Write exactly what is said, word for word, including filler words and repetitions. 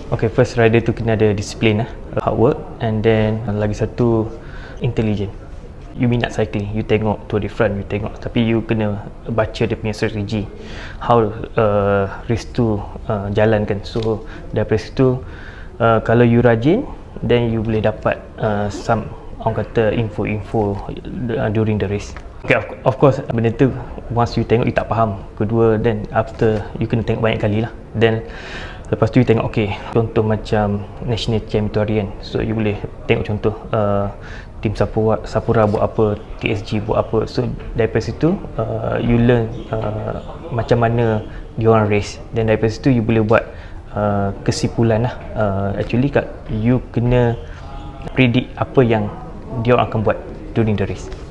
Okay, first rider tu kena ada disiplin lah, hard work, and then lagi satu intelligent. You minat cycling, you tengok Tour de France, you tengok, tapi you kena baca dia punya strategi, how uh, race tu uh, jalankan. So daripada situ, uh, kalau you rajin, then you boleh dapat uh, some, orang kata, info-info uh, during the race. Okay, of, of course, benda tu once you tengok, you tak faham. Kedua, then after, you kena tengok banyak kali lah. Then lepas tu you tengok, okay, contoh macam National Champ tu hari kan, so you boleh tengok contoh uh, tim Sapura, Sapura buat apa, T S G buat apa. So daripada situ uh, you learn uh, macam mana diorang race, dan daripada situ you boleh buat uh, kesimpulan lah. Uh, actually kat, you kena predict apa yang diorang akan buat during the race.